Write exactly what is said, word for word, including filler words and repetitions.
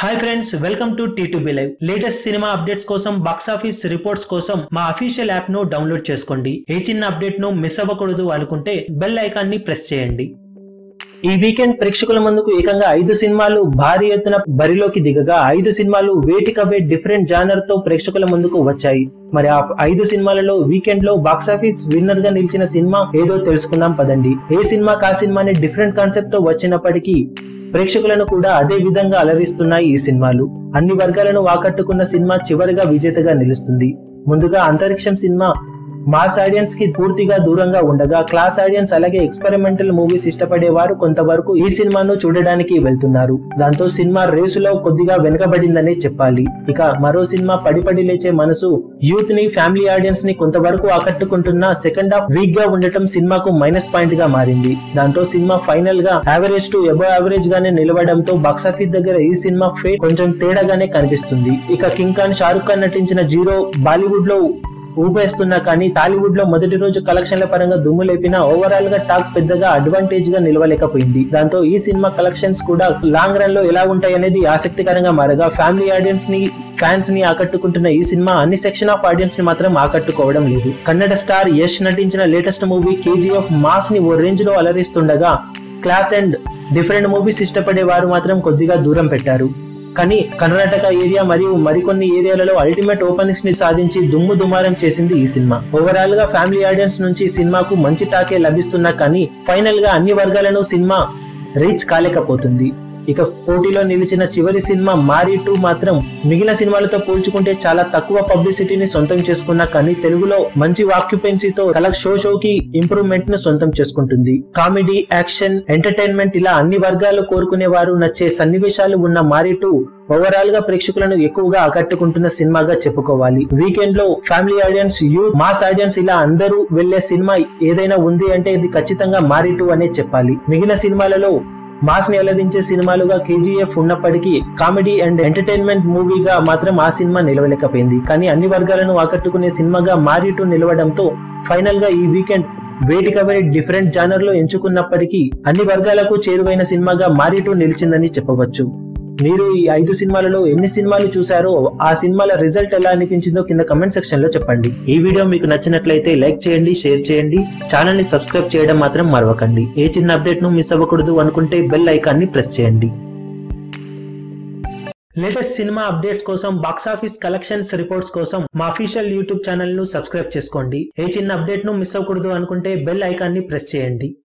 Hi friends, welcome to T two B live. Latest cinema updates కోసం, box office reports కోసం మా official app ను download చేసుకోండి. ఏ చిన్న అప్డేట్ ను మిస్ అవ్వకూడదు అనుకుంటే బెల్ ఐకాన్ ని ప్రెస్ చేయండి. ఈ వీకెండ్ ప్రేక్షకుల ముందుకు ఏకంగా ఐదు సినిమాలు భారీ ఎత్తున బరిలోకి దిగగా ఐదు సినిమాలు వేటికవే డిఫరెంట్ జానర్ తో ప్రేక్షకుల ముందుకు వచ్చాయి. మరి ఆ ఐదు సినిమాలలో వీకెండ్ లో బాక్సాఫీస్ విన్నర్ గా నిలిచిన సినిమా ఏదో తెలుసుకుందాం పదండి. ఏ సినిమా కా సినిమాని డిఫరెంట్ కాన్సెప్ట్ తో వచ్చినప్పటికీ ప్రేక్షకులను కూడా అదే విధంగా అలరిస్తున్నాయి ఈ సినిమాలు. అన్ని వర్గాలను ఆకట్టుకున్న సినిమా చివరిగా విజేతగా నిలుస్తుంది. ముందుగా అంతరిక్షం సినిమా మాస్ ఆడియన్స్ కి పూర్తిగా దూరంగా ఉండగా, క్లాస్ ఆడియన్స్ అలాగే ఎక్స్పెరిమెంటల్ మూవీస్ ఇష్టపడే వారు కొంతవరకు ఈ సినిమాను చూడడానికి వెళ్తున్నారు. దాంతో సినిమా రేసులో కొద్దిగా వెనుకబడిందనే చెప్పాలి. ఇక మరో సినిమా పడిపడి లేచే మనసు యూత్ ని, ఫ్యామిలీ ఆడియన్స్ ని కొంతవరకు ఆకట్టుకుంటున్న సెకండ్ హాఫ్ వీక్ గా ఉండటం సినిమాకు మైనస్ పాయింట్ గా మారింది. దాంతో సినిమా ఫైనల్ గా యావరేజ్ టు అబవ్ యావరేజ్ గానే నిలవడంతో బాక్సాఫీస్ దగ్గర ఈ సినిమా ఫే కొంచెం తేడాగానే కనిపిస్తుంది. ఇక కింగ్ ఖాన్, షారుఖ్ ఖాన్ నటించిన జీరో బాలీవుడ్ లో ఊపేస్తున్నా కానీ టాలీవుడ్ లో మొదటి రోజు కలెక్షన్ల పరంగా దుమ్ము లేపినా ఓవరాల్ గా టాక్ పెద్దగా అడ్వాంటేజ్ గా నిలవలేకపోయింది. దాంతో ఈ సినిమా కలెక్షన్స్ కూడా లాంగ్ రన్ లో ఎలా ఉంటాయి అనేది ఆసక్తికరంగా మారగా, ఫ్యామిలీ ఆడియన్స్ ని, ఫ్యాన్స్ ని ఆకట్టుకుంటున్న ఈ సినిమా అన్ని సెక్షన్ ఆఫ్ ఆడియన్స్ ని మాత్రం ఆకట్టుకోవడం లేదు. కన్నడ స్టార్ యష్ నటించిన లేటెస్ట్ మూవీ కేజీఎఫ్ మాస్ ని ఓ రేంజ్ లో అలరిస్తుండగా, క్లాస్ అండ్ డిఫరెంట్ మూవీస్ ఇష్టపడే వారు మాత్రం కొద్దిగా దూరం పెట్టారు. కానీ కర్ణాటక ఏరియా మరియు మరికొన్ని ఏరియాలలో అల్టిమేట్ ఓపెనింగ్స్ ని సాధించి దుమ్ము దుమారం చేసింది ఈ సినిమా. ఓవరాల్ గా ఫ్యామిలీ ఆడియన్స్ నుంచి సినిమాకు మంచి టాకే లభిస్తున్నా కానీ ఫైనల్ గా అన్ని వర్గాలను సినిమా రీచ్ కాలేకపోతుంది. ఇక పోటీలో నిలిచిన చివరి సినిమా మారీ టూ మాత్రం మిగిలిన సినిమాలతో పోల్చుకుంటే చాలా తక్కువ పబ్లిసిటీని సొంతం చేసుకున్నా కానీ తెలుగులో మంచి ఆక్యుపెన్సీతో కలెక్ట్ షో షోకి ఇంప్రూవ్మెంట్ ను సొంతం చేసుకుంటుంది. కామెడీ, యాక్షన్, ఎంటర్టైన్మెంట్ ఇలా అన్ని వర్గాలు కోరుకునే వారు నచ్చే సన్నివేశాలు ఉన్న మారీ టూ ఓవరాల్ గా ప్రేక్షకులను ఎక్కువగా ఆకట్టుకుంటున్న సినిమాగా చెప్పుకోవాలి. వీకెండ్ లో family audience, youth, mass audience ఇలా అందరూ వెళ్లే సినిమా ఏదైనా ఉంది అంటే ఇది ఖచ్చితంగా మారీ టూ అనే చెప్పాలి. మిగిలిన సినిమాలలో మాస్ ని అలరించే సినిమాలుగా కేజీఎఫ్ ఉన్నప్పటికీ కామెడీ అండ్ ఎంటర్టైన్మెంట్ మూవీగా మాత్రం ఆ సినిమా నిలవలేకపోయింది. కానీ అన్ని వర్గాలను ఆకట్టుకునే సినిమాగా మారీ టూ నిలవడంతో ఫైనల్ గా ఈ వీకెండ్ వేటికవే డిఫరెంట్ జానర్ లో ఎంచుకున్నప్పటికీ అన్ని వర్గాలకు చేరువైన సినిమాగా మారీ టూ నిలిచిందని చెప్పవచ్చు. మీరు ఈ ఐదు సినిమాలలో ఎన్ని సినిమాలు చూసారో, ఆ సినిమాల రిజల్ట్ ఎలా అనిపించిందో కింద కమెంట్ సెక్షన్ లో చెప్పండి. ఈ వీడియో మీకు నచ్చినట్లయితే లైక్ చేయండి, షేర్ చేయండి, ఛానల్ ని సబ్స్క్రైబ్ చేయడం మాత్రం మరవకండి. ఏ చిన్న అప్డేట్ ను మిస్ అవ్వకూడదు అనుకుంటే బెల్ ఐకాన్ ని ప్రెస్ చేయండి. లేటెస్ట్ సినిమా అప్డేట్స్ కోసం, బాక్సాఫీస్ కలెక్షన్స్ రిపోర్ట్స్ కోసం మా అఫీషియల్ యూట్యూబ్ ఛానల్ ను సబ్స్క్రైబ్ చేసుకోండి. ఏ చిన్న అప్డేట్ ను మిస్ అవ్వకూడదు అనుకుంటే బెల్ ఐకాన్ ని ప్రెస్ చేయండి.